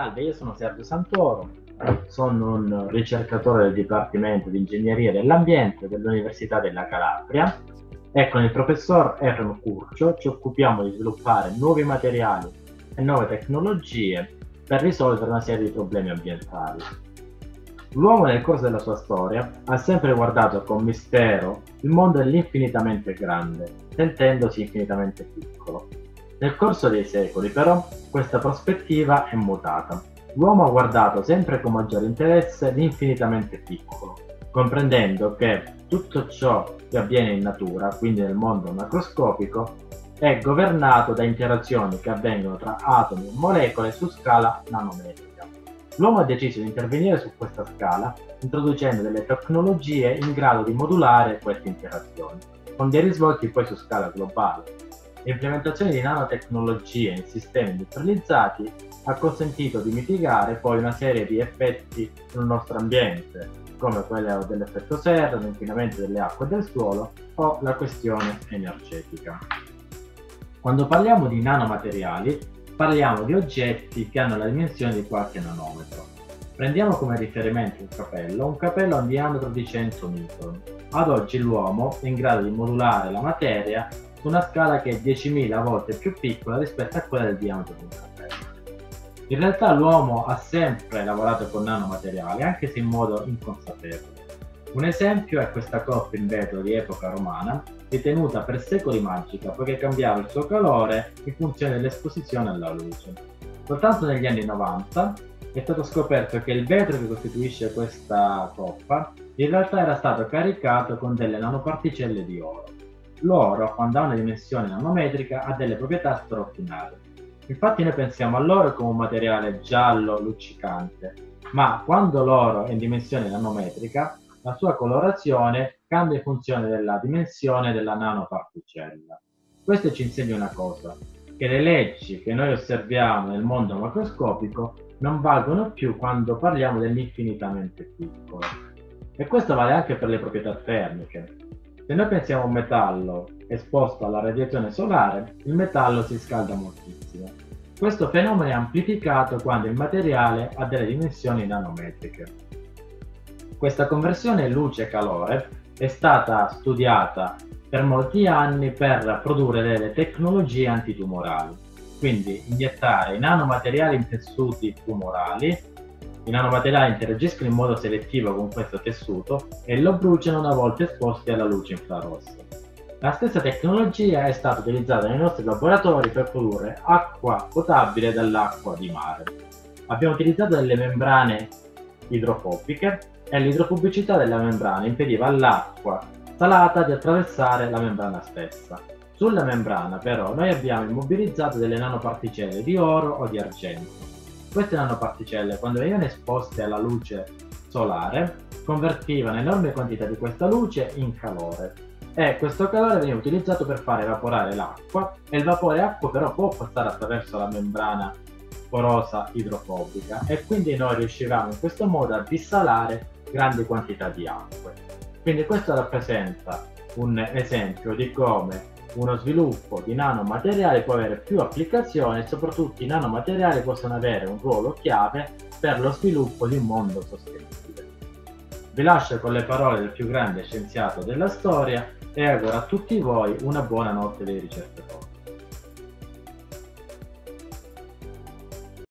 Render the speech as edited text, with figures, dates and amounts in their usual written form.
Salve, io sono Sergio Santoro, sono un ricercatore del Dipartimento di Ingegneria dell'Ambiente dell'Università della Calabria e con il professor Efrem Curcio ci occupiamo di sviluppare nuovi materiali e nuove tecnologie per risolvere una serie di problemi ambientali. L'uomo nel corso della sua storia ha sempre guardato con mistero il mondo dell'infinitamente grande, sentendosi infinitamente piccolo. Nel corso dei secoli, però, questa prospettiva è mutata. L'uomo ha guardato sempre con maggiore interesse l'infinitamente piccolo, comprendendo che tutto ciò che avviene in natura, quindi nel mondo macroscopico, è governato da interazioni che avvengono tra atomi e molecole su scala nanometrica. L'uomo ha deciso di intervenire su questa scala, introducendo delle tecnologie in grado di modulare queste interazioni, con dei risvolti poi su scala globale. L'implementazione di nanotecnologie in sistemi industrializzati ha consentito di mitigare poi una serie di effetti sul nostro ambiente, come quello dell'effetto serra, l'inquinamento delle acque e del suolo o la questione energetica. Quando parliamo di nanomateriali, parliamo di oggetti che hanno la dimensione di qualche nanometro. Prendiamo come riferimento un capello a un diametro di 100 micron. Ad oggi l'uomo è in grado di modulare la materia su una scala che è 10.000 volte più piccola rispetto a quella del diametro di un capello. In realtà l'uomo ha sempre lavorato con nanomateriali, anche se in modo inconsapevole. Un esempio è questa coppa in vetro di epoca romana, ritenuta per secoli magica, poiché cambiava il suo calore in funzione dell'esposizione alla luce. Soltanto negli anni 90 è stato scoperto che il vetro che costituisce questa coppa in realtà era stato caricato con delle nanoparticelle di oro. L'oro, quando ha una dimensione nanometrica, ha delle proprietà straordinarie. Infatti noi pensiamo all'oro come un materiale giallo luccicante, ma quando l'oro è in dimensione nanometrica, la sua colorazione cambia in funzione della dimensione della nanoparticella. Questo ci insegna una cosa, che le leggi che noi osserviamo nel mondo macroscopico non valgono più quando parliamo dell'infinitamente piccolo. E questo vale anche per le proprietà termiche. Se noi pensiamo a un metallo esposto alla radiazione solare, il metallo si scalda moltissimo. Questo fenomeno è amplificato quando il materiale ha delle dimensioni nanometriche. Questa conversione luce-calore è stata studiata per molti anni per produrre delle tecnologie antitumorali. Quindi iniettare i nanomateriali in tessuti tumorali. I nanomateriali interagiscono in modo selettivo con questo tessuto e lo bruciano una volta esposti alla luce infrarossa. La stessa tecnologia è stata utilizzata nei nostri laboratori per produrre acqua potabile dall'acqua di mare. Abbiamo utilizzato delle membrane idrofobiche e l'idrofobicità della membrana impediva all'acqua salata di attraversare la membrana stessa. Sulla membrana però noi abbiamo immobilizzato delle nanoparticelle di oro o di argento. Queste nanoparticelle, quando venivano esposte alla luce solare, convertivano enormi quantità di questa luce in calore e questo calore veniva utilizzato per far evaporare l'acqua e il vapore acqua però può passare attraverso la membrana porosa idrofobica e quindi noi riuscivamo in questo modo a dissalare grandi quantità di acque. Quindi questo rappresenta un esempio di come uno sviluppo di nanomateriali può avere più applicazioni e soprattutto i nanomateriali possono avere un ruolo chiave per lo sviluppo di un mondo sostenibile. Vi lascio con le parole del più grande scienziato della storia e auguro a tutti voi una buona notte dei ricercatori.